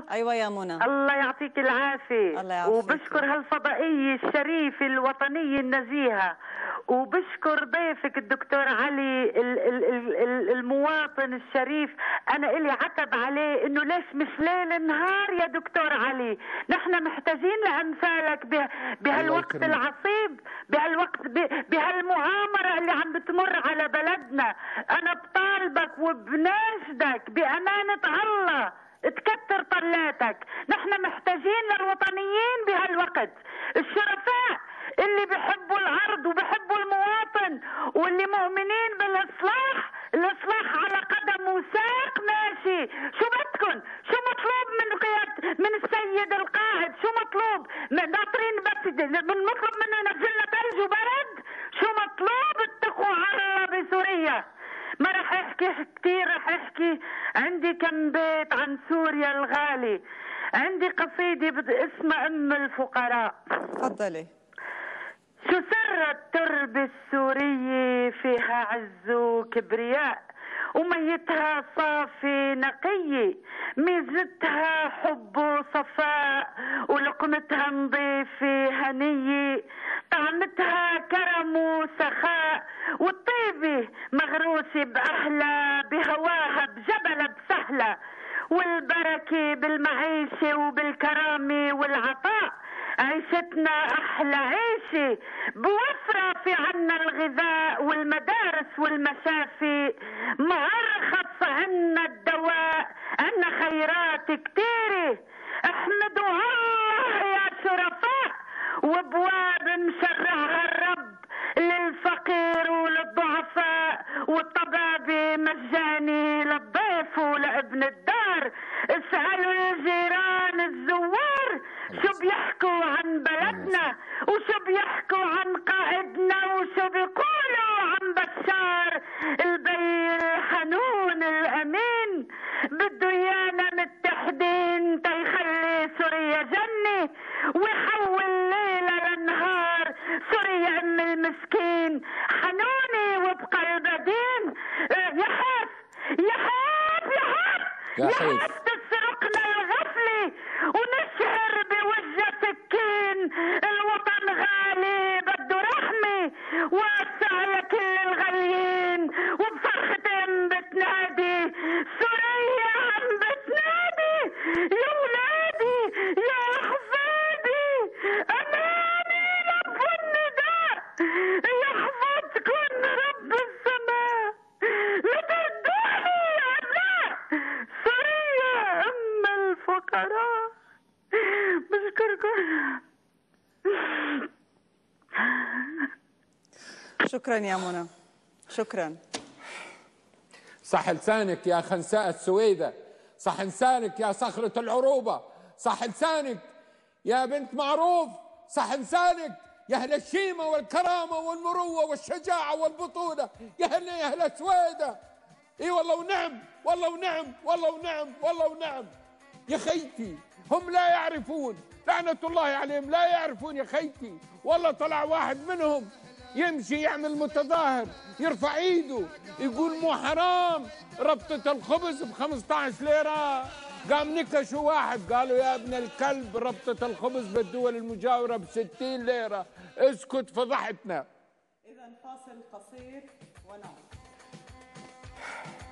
أيوة يا منى. الله يعطيك العافية. الله يعافيك. وبشكر هالفضائية الشريفة الوطنية النزيهة، وبشكر ضيفك الدكتور علي المواطن الشريف. أنا إلي عتب عليه إنه ليش مش ليل نهار يا دكتور علي. نحن محتاجين لأمثالك بهالوقت العصيب، بهالوقت بهالمؤامرة اللي عم بتمر على بلدنا. أنا بطالبك وبناشدك بأمانة الله تكتر طلاتك. نحن محتاجين للوطنيين بهالوقت، الشرفاء اللي بيحبوا الارض وبيحبوا المواطن واللي مؤمنين بالاصلاح. الاصلاح على قدم وساق ماشي. شو بدكم؟ شو مطلوب من السيد القائد؟ شو مطلوب؟ ناطرين بس بنطلب منه ينزل لنا ثلج وبرد؟ شو مطلوب؟ اتقوا الله بسوريا. ما رح احكي كثير، رح احكي عندي كم بيت عن سوريا الغالي. عندي قصيدة اسمها ام الفقراء. تفضلي. شو سر التربة السورية، فيها عز وكبرياء، وميتها صافي نقية، ميزتها حب وصفاء، ولقمتها نظيفة هنية، طعمتها كرم وسخاء، والطيبة مغروسة بأهلها، بهواها بجبلها بسهلة، والبركة بالمعيشة وبالكرامة والعطاء. عيشتنا أحلى عيشة، بوفرة في عنا الغذاء والمدارس والمشافي، ما أرخص عنا الدواء، عنا خيرات كتيرة. احمدوا الله يا شرفاء، وابواب مشرعها الرب للفقير وللضعفاء، والطبابة مجاني للضيف ولابن الدار. اسألوا الجيران الزوار شو بيحكوا عن بلدنا، وشو بيحكوا عن قائدنا، وشو بيقولوا عن بشار البي الحنون الأمين. بده إيانا متحدين تيخلي سوريا جنة، ويحول ليلة لنهار. سوريا أم المسكين حنونة وبقلب دين. يحاف يحاف يحاف يحاف تسرقنا الغفلة ونشهر بوجه سكين. الوطن غالي بده رحمة، واسع لكل الغاليين، وبصرختين بتنادي سوريا عم بتنادي. يا ولادي يا أحفادي، أماني رب النداء، يحفظكن رب السماء، لا تردوني يا أبناء سوريا أم الفقراء. بشكركم. شكرا يا منى، شكرا. صح لسانك يا خنساء السويدة، صح لسانك يا صخرة العروبة، صح لسانك يا بنت معروف، صح لسانك يا أهل الشيمة والكرامة والمروة والشجاعة والبطولة، يا أهل السويدة. اي والله ونعم، والله ونعم، والله ونعم، والله ونعم. يا خيتي هم لا يعرفون، لعنة الله عليهم، لا يعرفون يا خيتي. والله طلع واحد منهم يمشي يعمل متظاهر، يرفع ايده يقول مو حرام ربطة الخبز ب15 ليرة. قام نكشوا واحد قالوا يا ابن الكلب ربطة الخبز بالدول المجاورة ب60 ليرة. اسكت فضحتنا. إذا فاصل قصير ونعود.